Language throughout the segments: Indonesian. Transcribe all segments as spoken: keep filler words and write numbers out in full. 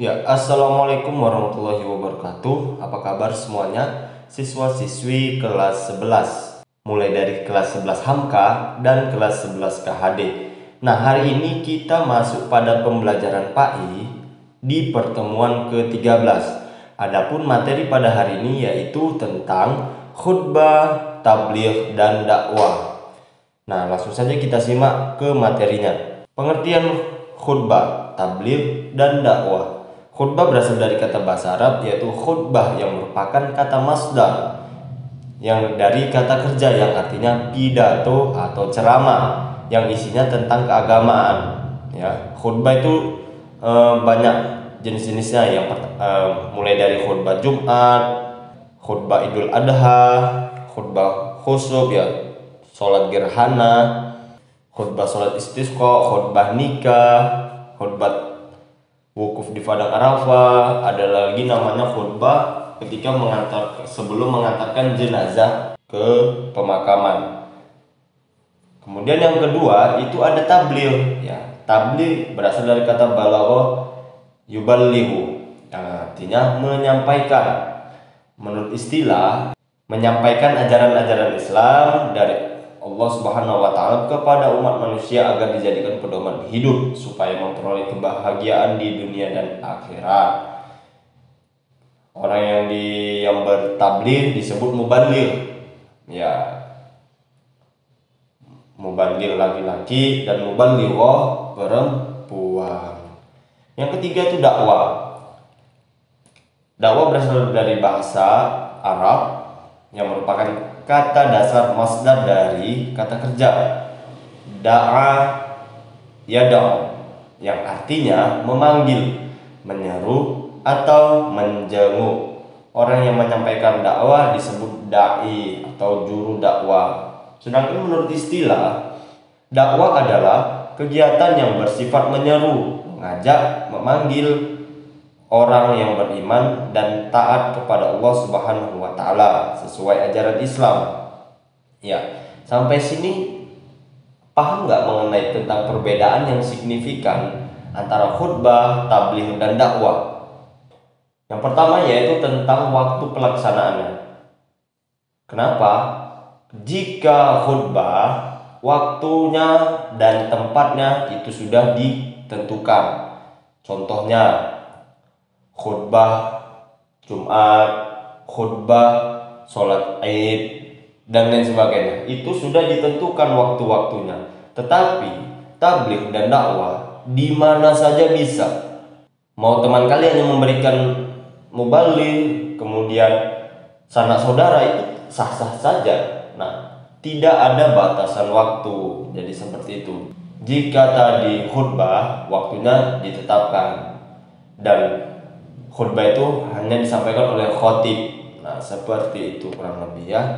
Ya, Assalamualaikum warahmatullahi wabarakatuh. Apa kabar semuanya? Siswa-siswi kelas sebelas, mulai dari kelas sebelas Hamka dan kelas sebelas K H D. Nah, hari ini kita masuk pada pembelajaran P A I di pertemuan ke tiga belas. Adapun materi pada hari ini yaitu tentang khutbah, tabligh, dan dakwah. Nah, langsung saja kita simak ke materinya. Pengertian khutbah, tabligh, dan dakwah. Khutbah berasal dari kata bahasa Arab yaitu khutbah yang merupakan kata masdar yang dari kata kerja yang artinya pidato atau ceramah yang isinya tentang keagamaan. Ya, khutbah itu e, banyak jenis-jenisnya. Yang e, mulai dari khutbah Jumat, khutbah Idul Adha, khutbah khusuf ya, sholat gerhana, khutbah sholat istisqa, khutbah nikah, khutbah wukuf di padang Arafah. Ada lagi namanya khutbah ketika mengantar sebelum mengantarkan jenazah ke pemakaman. Kemudian yang kedua itu ada tabligh ya. Tabligh berasal dari kata balagha yuballighu, yang artinya menyampaikan. Menurut istilah, menyampaikan ajaran-ajaran Islam dari Allah Subhanahu wa taala kepada umat manusia agar dijadikan pedoman hidup supaya memperoleh kebahagiaan di dunia dan akhirat. Orang yang di yang bertabligh disebut mubaligh. Ya. Mubaligh laki-laki dan mubalighah perempuan. Yang ketiga itu dakwah. Dakwah berasal dari bahasa Arab yang merupakan kata dasar masdar dari kata kerja da'a yada'u, yang artinya memanggil, menyeru, atau menjenguk. Orang yang menyampaikan dakwah disebut da'i atau juru dakwah. Sedangkan menurut istilah, dakwah adalah kegiatan yang bersifat menyeru, mengajak, memanggil orang yang beriman dan taat kepada Allah Subhanahu wa taala sesuai ajaran Islam. Ya, sampai sini paham nggak mengenai tentang perbedaan yang signifikan antara khutbah, tabligh, dan dakwah? Yang pertama yaitu tentang waktu pelaksanaannya. Kenapa? Jika khutbah, waktunya dan tempatnya itu sudah ditentukan. Contohnya khutbah Jumat, khutbah sholat Id, dan lain sebagainya. Itu sudah ditentukan waktu-waktunya. Tetapi tabligh dan dakwah di mana saja bisa. Mau teman kalian yang memberikan mubaligh, kemudian sanak saudara, itu sah-sah saja. Nah, tidak ada batasan waktu. Jadi seperti itu. Jika tadi khutbah, waktunya ditetapkan, dan khutbah itu hanya disampaikan oleh khotib. Nah, seperti itu kurang lebih ya.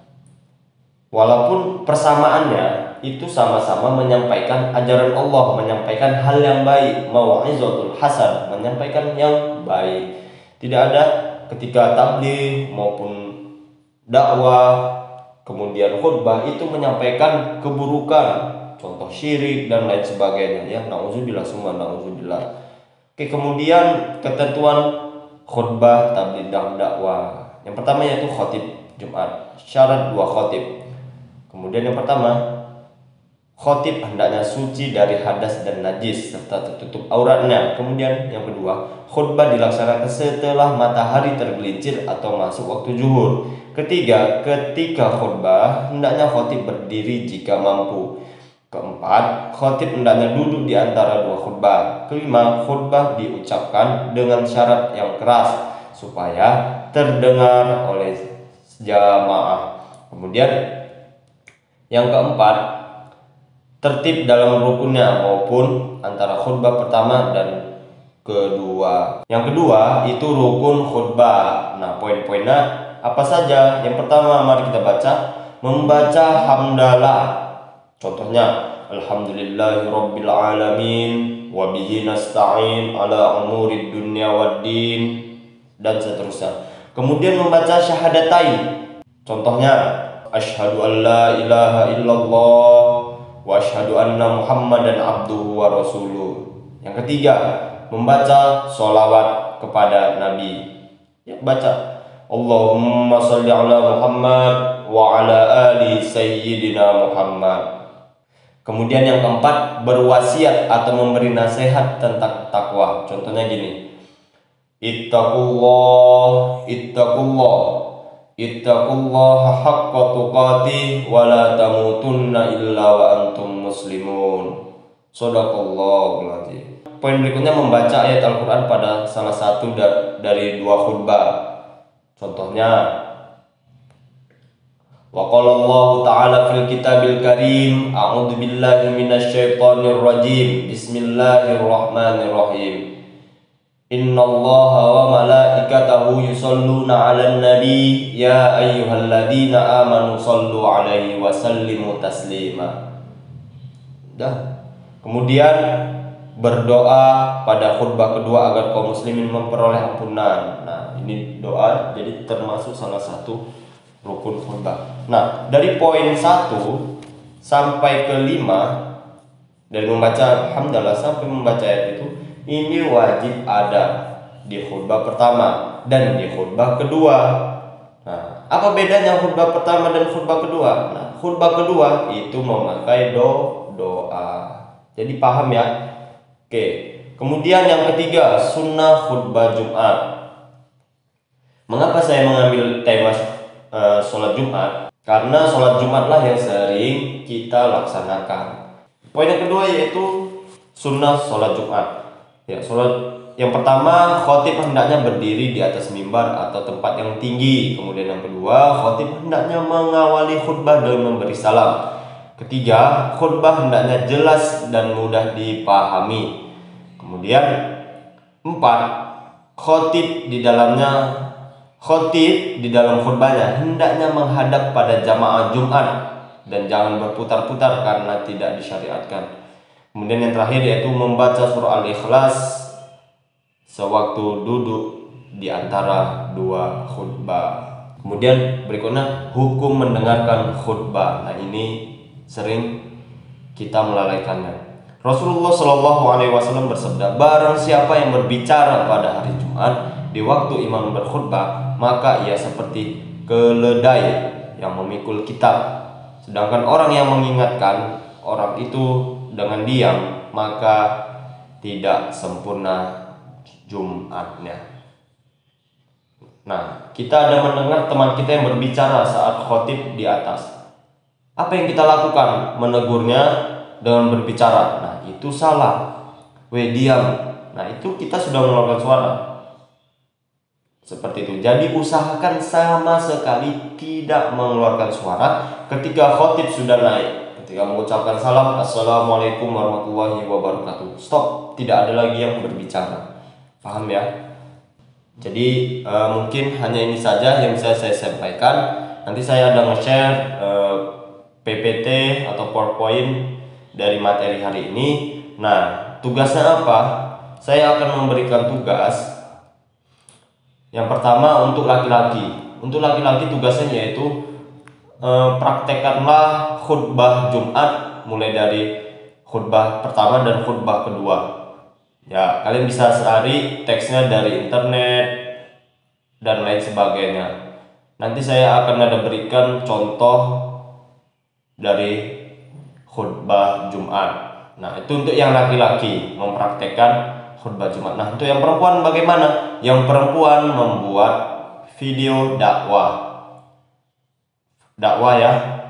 Walaupun persamaannya itu sama-sama menyampaikan ajaran Allah, menyampaikan hal yang baik, mau'izatul hasan, menyampaikan yang baik. Tidak ada ketika tabligh maupun dakwah kemudian khutbah itu menyampaikan keburukan, contoh syirik dan lain sebagainya ya. Nauzubillah summa nauzubillah. Oke, kemudian ketentuan khutbah, tabligh, dan dakwah. Yang pertama yaitu khotib Jumat. Syarat dua khotib. Kemudian yang pertama, khotib hendaknya suci dari hadas dan najis serta tertutup auratnya. Kemudian yang kedua, khutbah dilaksanakan setelah matahari tergelincir atau masuk waktu zuhur. Ketiga, ketika khutbah hendaknya khotib berdiri jika mampu. Keempat, khotib hendaknya duduk di antara dua khutbah. Kelima, khutbah diucapkan dengan syarat yang keras supaya terdengar oleh jamaah. Kemudian yang keempat, tertib dalam rukunnya maupun antara khutbah pertama dan kedua. Yang kedua itu rukun khutbah. Nah, poin-poinnya apa saja? Yang pertama, mari kita baca. Membaca hamdalah. Contohnya, alhamdulillahirabbil alamin wa bihi nasta'in ala umurid dunya waddin, dan seterusnya. Kemudian membaca syahadatain. Contohnya, asyhadu an la ilaha illallah wa asyhadu anna muhammadan abduhu wa rasuluh. Yang ketiga, membaca sholawat kepada Nabi. Ya, baca Allahumma sholli ala Muhammad wa ala ali sayyidina Muhammad. Kemudian yang keempat, berwasiat atau memberi nasihat tentang takwa. Contohnya gini, ittaqullah, ittaqullah, ittaqullaha haqqa tuqatih wa la tamutunna illa wa antum muslimun. Shadaqallahul azim. Poin berikutnya, membaca ayat Al-Quran pada salah satu dari dua khutbah. Contohnya, wa qala Allah ta'ala fil kitabil karim, a'udzu billahi minasyaitonir rajim, bismillahirrahmanirrahim. Innallaha wa malaikatahu yusholluna 'alan nabi ya ayyuhalladzina amanu shollu 'alaihi wa sallimu taslima. Dah. Kemudian berdoa pada khutbah kedua agar kaum muslimin memperoleh ampunan. Nah, ini doa jadi termasuk salah satu rukun khutbah. Nah, dari poin satu sampai ke lima, dari membaca hamdalah sampai membaca ayat itu, ini wajib ada di khutbah pertama dan di khutbah kedua. Nah, apa bedanya khutbah pertama dan khutbah kedua? Nah, khutbah kedua itu memakai do doa. Jadi paham ya? Oke. Kemudian yang ketiga, sunnah khutbah Jumat. Mengapa saya mengambil tema Uh, sholat Jumat? Karena sholat Jumatlah yang sering kita laksanakan. Poin yang kedua yaitu sunnah sholat Jumat. Ya, sholat yang pertama, khotib hendaknya berdiri di atas mimbar atau tempat yang tinggi. Kemudian yang kedua, khotib hendaknya mengawali khutbah dengan memberi salam. Ketiga, khutbah hendaknya jelas dan mudah dipahami. Kemudian empat, khotib di dalamnya Khotib di dalam khutbahnya hendaknya menghadap pada jamaah Jumat dan jangan berputar-putar karena tidak disyariatkan. Kemudian yang terakhir yaitu membaca surah Al-Ikhlas sewaktu duduk di antara dua khutbah. Kemudian berikutnya, hukum mendengarkan khutbah. Nah, ini sering kita melalaikannya. Rasulullah Shallallahu Alaihi Wasallam bersabda, barang siapa yang berbicara pada hari Jumat di waktu imam berkhutbah, maka ia seperti keledai yang memikul kitab. Sedangkan orang yang mengingatkan orang itu dengan diam, maka tidak sempurna Jumatnya. Nah, kita ada mendengar teman kita yang berbicara saat khotib di atas. Apa yang kita lakukan? Menegurnya dengan berbicara. Nah, itu salah. We diam. Nah, itu kita sudah mengeluarkan suara. Seperti itu. Jadi usahakan sama sekali tidak mengeluarkan suara ketika khotib sudah naik. Ketika mengucapkan salam, assalamualaikum warahmatullahi wabarakatuh. Stop, tidak ada lagi yang berbicara. Paham ya? Jadi uh, mungkin hanya ini saja yang bisa saya sampaikan. Nanti saya ada nge-share uh, P P T atau PowerPoint dari materi hari ini. Nah, tugasnya apa? Saya akan memberikan tugas. Yang pertama untuk laki-laki. Untuk laki-laki tugasnya yaitu e, praktekkanlah khutbah Jumat mulai dari khutbah pertama dan khutbah kedua. Ya, kalian bisa cari teksnya dari internet dan lain sebagainya. Nanti saya akan ada berikan contoh dari khutbah Jumat. Nah, itu untuk yang laki-laki mempraktekkan khutbah Jumat. Nah, untuk yang perempuan bagaimana? Yang perempuan membuat video dakwah. Dakwah ya.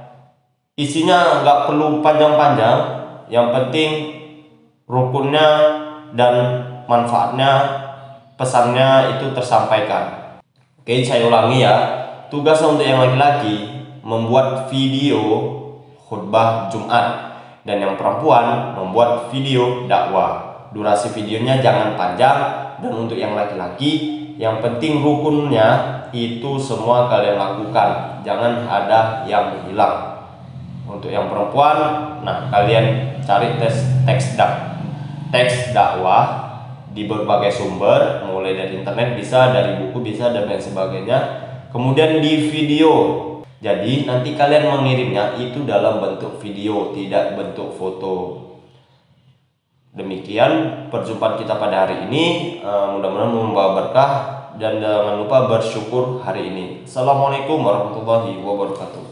Isinya nggak perlu panjang-panjang. Yang penting rukunnya dan manfaatnya, pesannya itu tersampaikan. Oke, saya ulangi ya. Tugasnya untuk yang laki-laki membuat video khutbah Jumat dan yang perempuan membuat video dakwah. Durasi videonya jangan panjang, dan untuk yang laki-laki yang penting rukunnya itu semua kalian lakukan, jangan ada yang hilang. Untuk yang perempuan, nah kalian cari teks teks dak teks dakwah di berbagai sumber, mulai dari internet bisa, dari buku bisa, dan lain sebagainya. Kemudian di video. Jadi nanti kalian mengirimnya itu dalam bentuk video, tidak bentuk foto. Demikian perjumpaan kita pada hari ini, uh, mudah-mudahan membawa berkah dan jangan lupa bersyukur hari ini. Assalamualaikum warahmatullahi wabarakatuh.